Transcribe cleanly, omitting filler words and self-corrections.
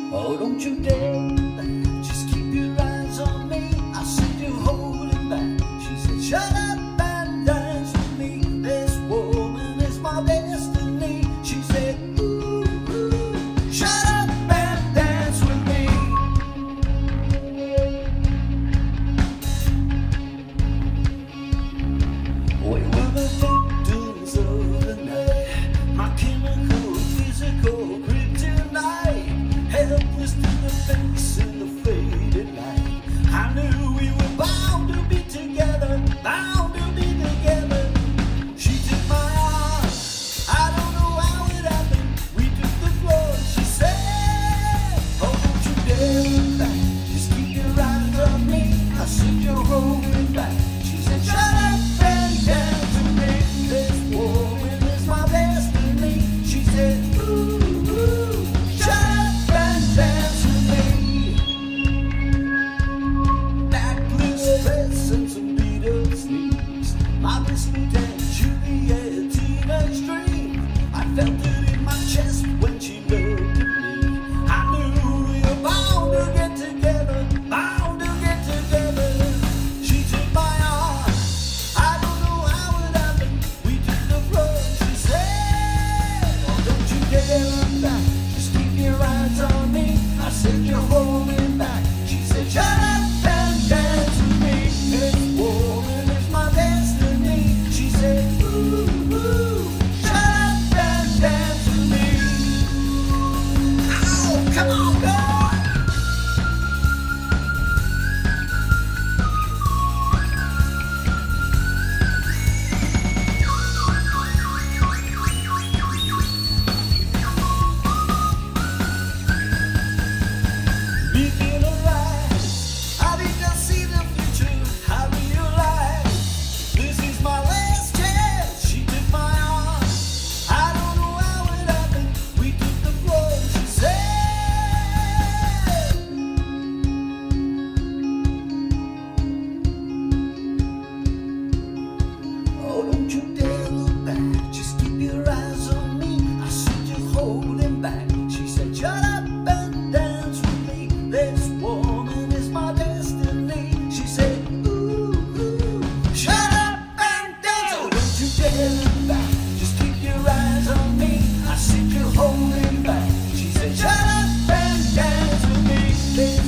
Oh, don't you dare just keep your eyes on me. I said you're holding back. She said, shut up and dance with me. This woman is my destiny. She said, ooh, ooh, shut up and dance with me. We were the victims of the night. My chemical, physical kryptonite. Helpless to the face in the faded light. I knew we were bound to be together, bound to be together. She took my arm, I don't know how it happened. We took the floor, she said, oh, don't you dare look back, just keep your eyes on me. I said, you're holding back. She said, shut up and dance with me. This woman is my destiny. She said, ooh, ooh, shut up and dance with me. Backless dress and some beat-up sleeves. My biscuit and Juliet teenage dream. I felt it in my chest when she looked at me. I knew we were bound to get together, bound to get together. She took my arm, I don't know how it happened. We took the floor, she said, oh, don't you dare look back, just keep your eyes on me. I said, you're holding back. She said, shut up and dance with me. This woman is my destiny. She said, ooh, ooh, shut up and dance with me. Ow, come on, girl. Begin to rise. I did not see the future. I realized this is my last chance. She took my arm. I don't know how it happened. We took the floor, she said. Oh, don't you dare look back. Just keep your eyes on me. I said you're holding back. She said, shut up and dance with me. This woman is my destiny. She said, ooh, ooh, shut up and dance. Oh, don't you dare look back. Just keep your eyes on me. I said you're holding back. She said, shut up and dance with me. This